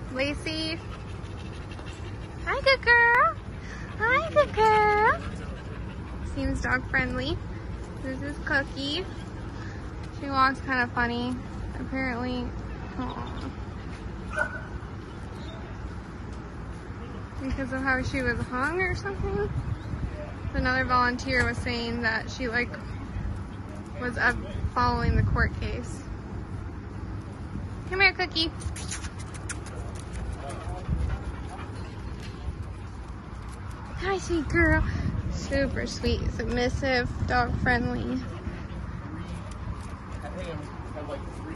Lacy. Hi, good girl. Hi, good girl. Seems dog friendly. This is Cookie. She walks kind of funny, apparently. Aww. Because of how she was hung or something. Another volunteer was saying that she was up following the court case. Come here, Cookie. Hi, sweet girl. Super sweet, submissive, dog friendly. I think I'm like